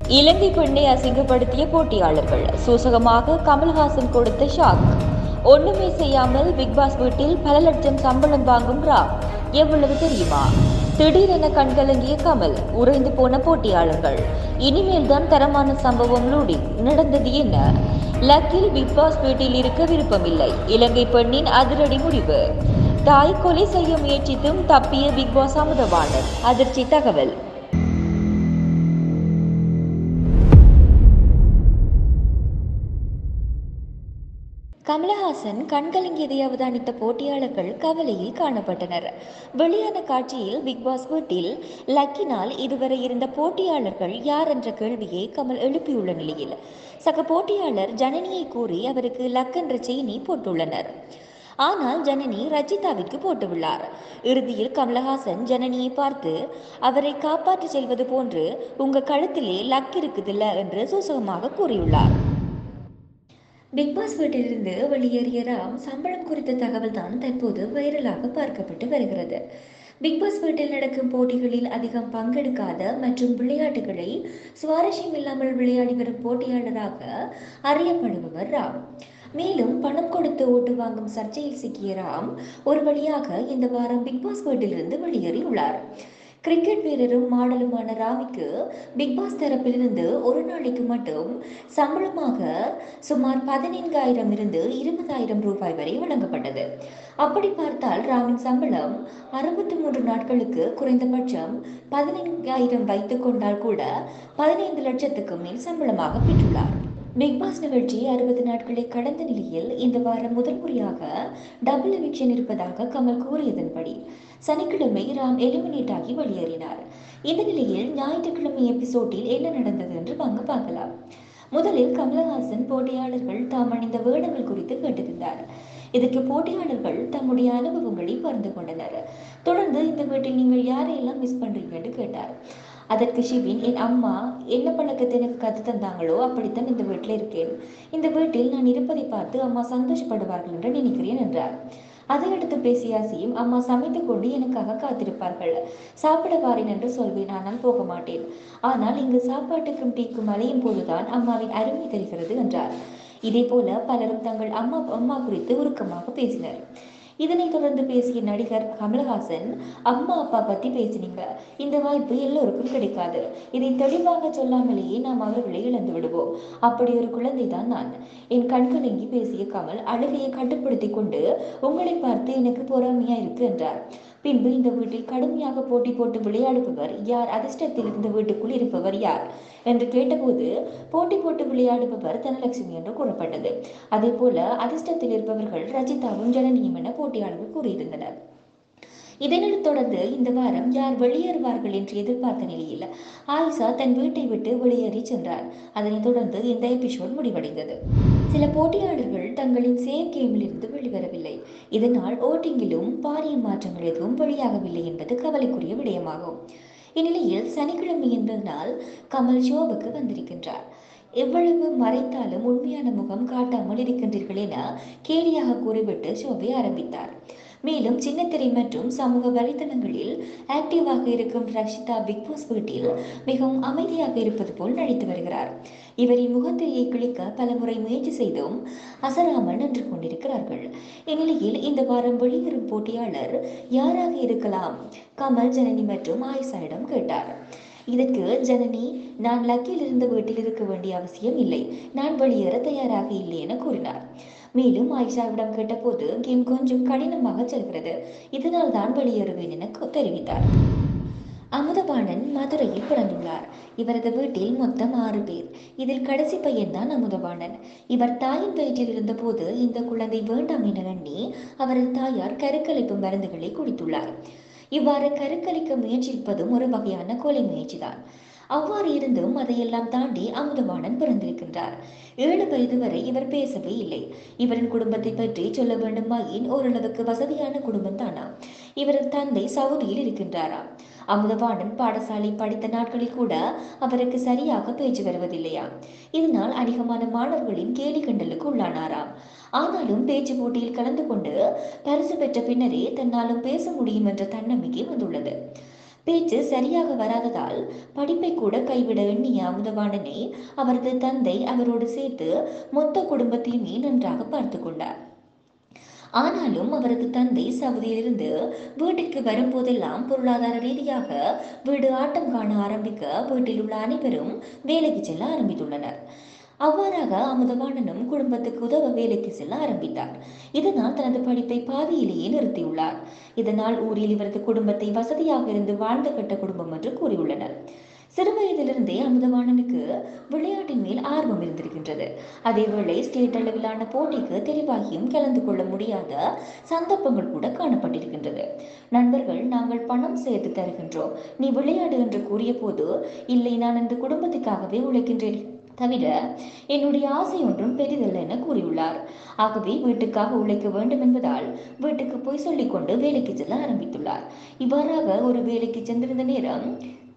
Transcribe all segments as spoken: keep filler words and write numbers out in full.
இலங்கை பெண்ணை அசிங்கப்படுத்திய போட்டியாளர்கள் சூசகமாக கமல்ஹாசன் கொடுத்த ஷாக். ஒண்ணுமே செய்யாமல் பிக்பாஸ் வீட்டில் பல லட்சம் சம்பளம் வாங்கும் ரா எவ்வளவு தெரியுமா? திடீரென கண்கலங்கிய கமல், உறைந்து போன போட்டியாளர்கள். இனிமேல் தான் தரமான சம்பவம் லூடி. நடந்தது என்ன? லக்கில் பிக்பாஸ் வீட்டில் இருக்க விருப்பமில்லை. இலங்கை பெண்ணின் அதிரடி முடிவு. தாய் கொலை செய்ய முயற்சித்தும் தப்பிய பிக்பாஸ் அமுதவாணன். அதிர்ச்சி தகவல். கமலஹாசன் கண்கலங்கியதை அவதானித்த போட்டியாளர்கள் கவலையில் காணப்பட்டனர். வெளியான காட்சியில் பிக்பாஸ் வீட்டில் லக்கினால் இதுவரை இருந்த போட்டியாளர்கள் யார் என்ற கேள்வியை கமல் எழுப்பியுள்ள நிலையில் சக போட்டியாளர் ஜனனியை கூறி அவருக்கு லக் என்ற செயினை போட்டுள்ளனர். ஆனால் ஜனனி ரஜிதாவிற்கு போட்டுள்ளார். இறுதியில் கமலஹாசன் ஜனனியை பார்த்து அவரை காப்பாற்ற செல்வது போன்று உங்க கழுத்திலே லக் இருக்குதில்ல என்று சூசகமாக கூறியுள்ளார். பிக்பாஸ் வீட்டிலிருந்து வெளியேறிய ராம் சம்பளம் குறித்த தகவல் தான் தற்போது வைரலாக பார்க்கப்பட்டு வருகிறது. பிக்பாஸ் வீட்டில் நடக்கும் போட்டிகளில் அதிகம் பங்கெடுக்காத மற்றும் விளையாட்டுகளை சுவாரஸ்யம் இல்லாமல் விளையாடி வரும் போட்டியாளராக அறியப்படுபவர் ராம். மேலும் பணம் கொடுத்து ஓட்டு வாங்கும் சர்ச்சையில் சிக்கிய ராம் ஒரு வழியாக இந்த வாரம் பிக்பாஸ் வீட்டிலிருந்து வெளியேறியுள்ளார். கிரிக்கெட் வீரரும் மாடலுமான ராமிக்கு பிக்பாஸ் தரப்பிலிருந்து ஒரு நாளைக்கு மட்டும் சம்பளமாக சுமார் பதினைந்தாயிரம் இருந்து இருபதாயிரம் ரூபாய் வரை வழங்கப்பட்டது. அப்படி பார்த்தால் ராமின் சம்பளம் அறுபத்தி மூன்று நாட்களுக்கு குறைந்தபட்சம் பதினைந்தாயிரம் வைத்துக் கொண்டால் கூட பதினைந்து லட்சத்துக்கு மேல் சம்பளமாக பெற்றுள்ளார். பிக்பாஸ் நிகழ்ச்சி அறுபது நாட்களை கடந்த நிலையில் இந்த வாரம் முதல் முறையாக டபுள் எவிக்ஷன் இருப்பதாக கமல் கூறியதன்படி சனிக்கிழமை ராம் எலிமினேட் ஆகி வெளியேறினார். இந்த நிலையில் ஞாயிற்றுக்கிழமை எபிசோடில் என்ன நடந்தது என்று வாங்க பார்க்கலாம். முதலில் கமலஹாசன் போட்டியாளர்கள் தாம் அணிந்த வேடங்கள் குறித்து கேட்டிருந்தார். இதற்கு போட்டியாளர்கள் தம்முடைய அனுபவங்களை பகிர்ந்து கொண்டனர். தொடர்ந்து இந்த வீட்டில் நீங்கள் யாரையெல்லாம் மிஸ் பண்றீங்க என்று கேட்டார். அதற்கு ஷிவின், என் அம்மா என்ன பழக்கத்தை எனக்கு கற்று தந்தாங்களோ அப்படித்தான் இந்த வீட்டில் இருக்கேன். இந்த வீட்டில் நான் இருப்பதை பார்த்து அம்மா சந்தோஷப்படுவார்கள் என்று நினைக்கிறேன் என்றார். அதையடுத்து பேசிய அசீம், அம்மா சமைத்து கொண்டு எனக்காக காத்திருப்பார்கள். சாப்பிட வாரேன் என்று சொல்வேன், ஆனால் போக மாட்டேன். ஆனால் இங்கு சாப்பாட்டுக்கும் டீக்கும் அலையும் போதுதான் அம்மாவின் அருமை தெரிகிறது என்றார். இதே போல பலரும் தங்கள் அம்மா அம்மா குறித்து உருக்கமாக பேசினர். இதனைத் தொடர்ந்து பேசிய நடிகர் கமலஹாசன், அம்மா அப்பா பத்தி பேசினீங்க, இந்த வாய்ப்பு எல்லோருக்கும் கிடைக்காது. இதை தெளிவாக சொல்லாமலேயே நாம் அவர்களை இழந்து விடுவோம். அப்படி ஒரு குழந்தை தான் நான். என் கண்கலங்கி பேசிய கமல் அழுகையை கட்டுப்படுத்தி கொண்டு, உங்களை பார்த்து எனக்கு பொறாமையா இருக்கு என்றார். பின்பு இந்த வீட்டில் கடுமையாக போட்டி போட்டு விளையாடுபவர் யார், அதிர்ஷ்டத்தில் இந்த வீட்டுக்குள் இருப்பவர் யார் என்று கேட்டபோது போட்டி போட்டு விளையாடுபவர் தனலட்சுமி என்று கூறப்பட்டது. அதே போல அதிர்ஷ்டத்தில் இருப்பவர்கள் ரஜிதாவும் ஜனனியும் என போட்டியாளர்கள் கூறியிருந்தனர். இதனைத் தொடர்ந்து இந்த வாரம் யார் வெளியேறுவார்கள் என்று எதிர்பார்த்த நிலையில் ஆயிஷா தன் வீட்டை விட்டு வெளியேறி சென்றார். அதனைத் தொடர்ந்து இந்த எபிசோட் முடிவடைந்தது. சில போட்டியாளர்கள் தங்களின் சேவ் கேமில் இருந்து வெளிவரவில்லை. இதனால் ஓட்டிங்கிலும் பாரிய மாற்றங்கள் எதுவும் வெளியாகவில்லை என்பது கவலைக்குரிய விடயமாகும். இந்நிலையில் சனிக்கிழமை என்பதனால் கமல் ஷோவுக்கு வந்திருக்கின்றார். எவ்வளவு மறைத்தாலும் உண்மையான முகம் காட்டாமல் இருக்கின்றீர்கள் என கேலியாக கூறிவிட்டு ஷோவை ஆரம்பித்தார். மேலும் சின்னத்திரை மற்றும் சமூக வலைதளங்களில் ஆக்டிவாக இருக்கும் ரஷிதா பிக்பாஸ் வீட்டில் மிகவும் அமைதியாக இருப்பது போல் நடித்து வருகிறார். இவரின் முகத்திரையை கிழிக்க பல முறை முயற்சி செய்தும் அசராமல் நின்று கொண்டிருக்கிறார்கள். இந்நிலையில் இந்த வாரம் வெளியேறும் போட்டியாளர் யாராக இருக்கலாம்? கமல் ஜனனி மற்றும் ஆயிஷாவிடம் கேட்டார். இதற்கு ஜனனி, நான் லக்கில் இருந்த வீட்டில் இருக்க வேண்டிய அவசியம் இல்லை, நான் வெளியேற தயாராக இல்லை என கூறினார். மேலும் ஆயிஷாவிடம் கேட்டபோது கேம் கொஞ்சம் கடினமாக செல்கிறது, இதனால் தான் வெளியேறுவேன் என தெரிவித்தார். அமுதவாணன் மதுரையில் பிறந்துள்ளார். இவரது வீட்டில் மொத்தம் ஆறு பேர். இதில் கடைசி பையன் தான் அமுதவாணன். இவர் தாயின் வயிற்றில் இருந்த போது இந்த குழந்தை வேண்டாம் என எண்ணி அவரது தாயார் கருக்கலைப்பு மருந்துகளை குடித்துள்ளார். இவ்வாறு கருக்கலைக்க முயற்சிப்பதும் ஒரு வகையான கொலை முயற்சிதான். அவ்வாறு இருந்தும் அதையெல்லாம் தாண்டி அமுதவாணன் பிறந்திருக்கின்றார். ஏழு வயது வரை இவர் பேசவே இல்லை. இவரின் குடும்பத்தை பற்றி சொல்ல வேண்டுமாயின் ஓரளவுக்கு வசதியான குடும்பம் தானா. இவரது தந்தை சவுதியில் இருக்கின்றாராம். அமுதவாணன் பாடசாலை படித்த நாட்களில் கூட அவருக்கு சரியாக பேச்சு வருவதில்லையா. இதனால் அதிகமான மாணவர்களின் கேலி கிண்டலுக்கு உள்ளானாராம். ஆனாலும் பேச்சு போட்டியில் கலந்து கொண்டு பரிசு பெற்ற பின்னரே தன்னாலும் பேச முடியும் என்ற தன்னம்பிக்கை வந்துள்ளது. பேச்சு சரியாக வராததால் படிப்பை கூட கைவிட எண்ணிய அமுதவாணனை அவரது தந்தை அவரோடு சேர்த்து மொத்த குடும்பத்தையுமே நன்றாக பார்த்து கொண்டார். ஆனாலும் அவரது தந்தை சவுதியிலிருந்து வீட்டிற்கு வரும்போதெல்லாம் பொருளாதார ரீதியாக வீடு ஆட்டம் காண ஆரம்பிக்க வீட்டில் உள்ள அனைவரும் வேலைக்கு செல்ல ஆரம்பித்துள்ளனர். அவ்வாறாக அமுதவாணனும் குடும்பத்துக்கு உதவ வேலைக்கு செல்ல ஆரம்பித்தார். இதனால் தனது படிப்பை பாதியிலேயே நிறுத்தியுள்ளார். இதனால் ஊரில் இவரது குடும்பத்தை வசதியாக இருந்து வாழ்ந்து கட்ட குடும்பம் என்று கூறியுள்ளனர். சிறுவயதிலிருந்தே அமுதவாணனுக்கு விளையாட்டின் மேல் ஆர்வம் இருந்திருக்கின்றது. அதேவேளை ஸ்டேட் அளவிலான போட்டிக்கு தெளிவாகியும் கலந்து கொள்ள முடியாத சந்தர்ப்பங்கள் கூட காணப்பட்டிருக்கின்றது. நண்பர்கள், நாங்கள் பணம் சேர்த்து தருகின்றோம், நீ விளையாடு என்று கூறிய போது, இல்லை, நான் இந்த குடும்பத்துக்காகவே உழைக்கின்றேன் தவிர என்னுடைய ஆசை ஒன்றும் பெரிதல்ல என கூறியுள்ளார். ஆகவே வீட்டுக்காக உழைக்க வேண்டும் என்பதால் வீட்டுக்கு போய் சொல்லிக்கொண்டு வேலைக்கு செல்ல ஆரம்பித்துள்ளார். இவ்வாறாக ஒரு வேலைக்கு சென்றிருந்த நேரம்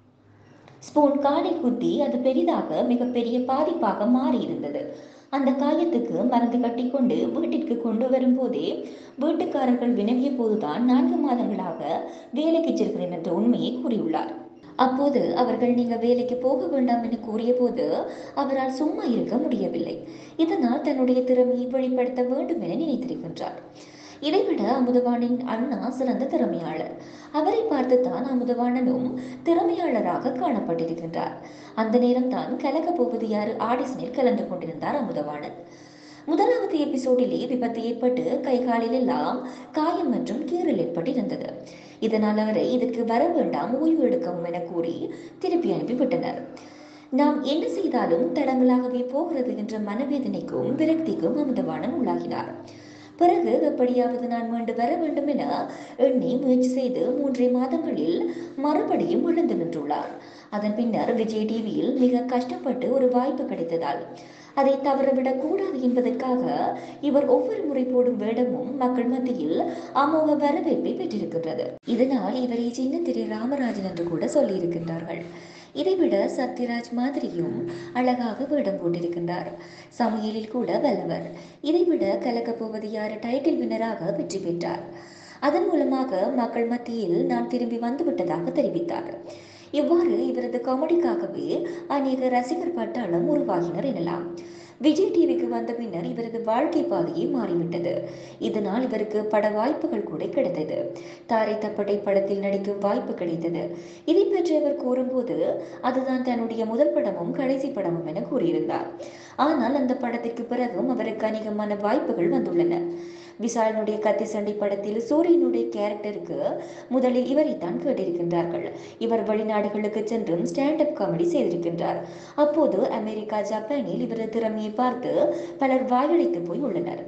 ஸ்பூன் காலில் குத்தி அது பெரிதாக மிகப்பெரிய பாதிப்பாக மாறியிருந்தது. அந்த காயத்துக்கு மருந்து கட்டிக்கொண்டு வீட்டிற்கு கொண்டு வரும் போதே வீட்டுக்காரர்கள் வினவிய போதுதான் நான்கு மாதங்களாக வேலைக்கு செல்கிறேன் என்ற உண்மையை கூறியுள்ளார். அப்போது அவர்கள் நீங்கள் வேலைக்கு போக வேண்டாம் என கூறிய போது அவரால் சும்மா இருக்க முடியவில்லை. இதனால் தன்னுடைய திறமையை வெளிப்படுத்த வேண்டும் என நினைத்திருக்கின்றார். இதைவிட அமுதவாணனின் அண்ணா சிறந்த திறமையாளர். அவரை பார்த்துத்தான் அமுதவாணனும் திறமையாளராக காணப்பட்டிருக்கின்றார். அந்த நேரம்தான் கலக்க போவது யாரு ஆடிஷனில் கலந்து கொண்டிருந்தார் அமுதவாணன். முதலாவது எபிசோடிலே விபத்து ஏற்பட்டு கைகாலில் எல்லாம் காயம் மற்றும் கீறல் ஏற்பட்டிருந்தது. இதனால் அவரை இதற்கு வர வேண்டாம், ஓய்வு எடுக்கவும் என கூறி திருப்பி அனுப்பிவிட்டனர். நாம் என்ன செய்தாலும் தடங்களாகவே போகிறது என்ற மனவேதனைக்கும் விரக்திக்கும் அமுதவாணன் உள்ளாகினார். பிறகு எப்படியாவது நான் மீண்டு வர வேண்டும் என எண்ணி முயற்சி செய்து மூன்றரை மாதங்களில் மறுபடியும் எழுந்து நின்றுள்ளார். அதன் பின்னர் விஜய் டிவியில் மிக கஷ்டப்பட்டு ஒரு வாய்ப்பு கிடைத்ததால் அதை தவறவிடக் கூடாது என்பதற்காக இவர் ஒவ்வொரு முறை போடும் வேடமும் மக்கள் மத்தியில் அமோக வரவேற்பை பெற்றிருக்கின்றது. இதனால் இவரை சின்ன திரு ராமராஜன் என்று கூட சொல்லியிருக்கின்றார்கள். இதைவிட சத்யராஜ் மாதிரியும் அழகாக வேடம் போட்டிருக்கின்றார். சமையலில் கூட வல்லவர். இதைவிட கலக்கப் போவது யார் டைட்டில் வின்னராக வெற்றி பெற்றார். அதன் மூலமாக மக்கள் மத்தியில் நான் திரும்பி வந்துவிட்டதாக தெரிவித்தார். இவ்வாறு இவரது காமெடிக்காகவே அநேக ரசிகர் பட்டாளம் உருவாகினர் எனலாம். விஜய் டிவிக்கு வந்த பின்னர் இவரது வாழ்க்கை பாதையே மாறிவிட்டது. இதனால் இவருக்கு பட வாய்ப்புகள் கூட கிடைத்தது. தாரை தப்பட்டை படத்தில் நடிக்கும் வாய்ப்பு கிடைத்தது. இதை பற்றி அவர் கூறும்போது அதுதான் தன்னுடைய முதல் படமும் கடைசி படமும் என கூறியிருந்தார். ஆனால் அந்த படத்திற்கு பிறகும் அவருக்கு அநேகமான வாய்ப்புகள் வந்துள்ளன. விஷாலினுடைய கத்தி சண்டை படத்தில் சூரியனுடைய கேரக்டருக்கு முதலில் இவரைத்தான் கேட்டிருக்கின்றார்கள். இவர் வெளிநாடுகளுக்கு சென்றும் ஸ்டாண்ட் அப் காமெடி செய்திருக்கின்றார். அப்போது அமெரிக்கா, ஜப்பானில் இவரது திறமையை பார்த்து பலர் வாயடைத்து போய் உள்ளனர்.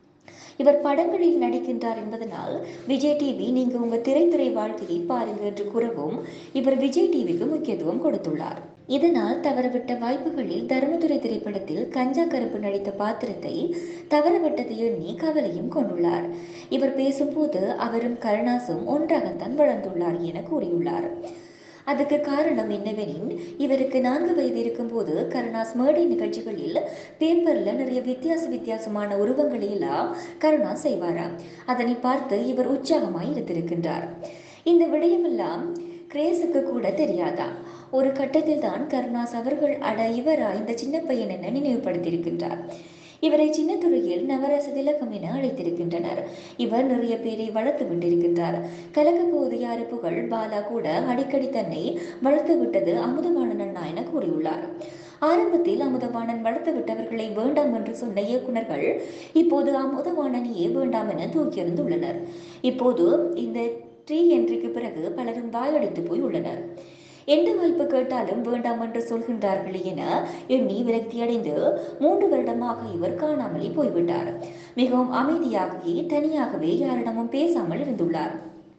இவர் படங்களில் நடிக்கின்றார் என்பதனால் விஜய் டிவி நீங்க உங்க திரைத்துறை வாழ்க்கையை பாருங்க என்று கூறவும் இவர் விஜய் டிவிக்கு முக்கியத்துவம் கொடுத்துள்ளார். இதனால் தவறவிட்ட வாய்ப்புகளில் தர்மதுரை திரைப்படத்தில் கஞ்சா கருப்பு நடித்த பாத்திரத்தை தவறவிட்டதை எண்ணி கவலையும் கொண்டுள்ளார். இவர் பேசும்போது அவரும் கருணாசும் ஒன்றாகத்தான் வளர்ந்துள்ளார் என கூறியுள்ளார். அதுக்கு காரணம் என்னவெனின் இவருக்கு நான்கு வயது இருக்கும் போது கருணாஸ் மேடை நிகழ்ச்சிகளில் பேப்பர்ல நிறைய வித்தியாச வித்தியாசமான உருவங்களை எல்லாம் கருணாஸ் செய்வாராம். அதனை பார்த்து இவர் உற்சாகமாய் இருந்திருக்கின்றார். இந்த விடயமெல்லாம் கிரேஸுக்கு கூட தெரியாதா? ஒரு கட்டத்தில் தான் கருணாஸ் அவர்கள் அட இவரா இந்த சின்ன பையன் என நினைவுபடுத்தியிருக்கின்றார். இவரை சின்ன துறையில் நவரச திலகம் என அழைத்திருக்கின்றனர். இவர் நிறைய பேரை வளர்த்து விட்டிருக்கின்றார். கலக்க போது யாரு புகழ் பாலா கூட அடிக்கடி தன்னை வளர்த்து விட்டது அமுதவாணன் அண்ணா என கூறியுள்ளார். ஆரம்பத்தில் அமுதவாணன் வளர்த்து விட்டவர்களை வேண்டாம் என்று சொன்ன இயக்குநர்கள் இப்போது அமுதவாணனையே வேண்டாம் என தூக்கியறிந்துள்ளனர். இப்போது இந்த ட்ரீ என்ட்ரிக்கு பிறகு பலரும் வாயடித்து போய் உள்ளனர். எந்த வாய்ப்பு கேட்டாலும் வேண்டாம் என்று சொல்கின்றார்கள் என எண்ணி விரக்தி அடைந்து மூன்று வருடமாக இவர் காணாமலே போய்விட்டார். மிகவும் அமைதியாகவே தனியாகவே யாரிடமும் பேசாமல் இருந்துள்ளார்.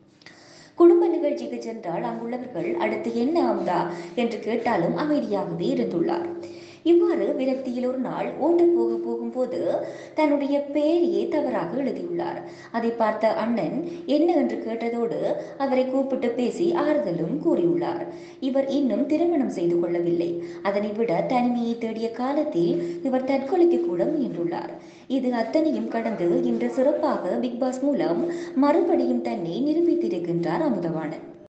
குடும்ப நிகழ்ச்சிக்கு சென்றால் அங்குள்ளவர்கள் அடுத்து என்ன ஆகுதா என்று கேட்டாலும் அமைதியாகவே இருந்துள்ளார். இவ்வாறு விரக்தியில் ஒரு நாள் ஓட்டு போக போகும்போது தன்னுடைய பெயரையே தவறாக எழுதியுள்ளார். அதை பார்த்த அண்ணன் என்ன என்று கேட்டதோடு அவரை கூப்பிட்டு பேசி ஆறுதலும் கூறியுள்ளார். இவர் இன்னும் திருமணம் செய்து கொள்ளவில்லை. அதனை விட தனிமையை தேடிய காலத்தில் இவர் தற்கொலைக்கு கூட முயன்றுள்ளார். இது அத்தனையும் கடந்து இன்று சிறப்பாக பிக் பாஸ் மூலம் மறுபடியும் தன்னை நிரூபித்திருக்கின்றார் அமுதவாணன்.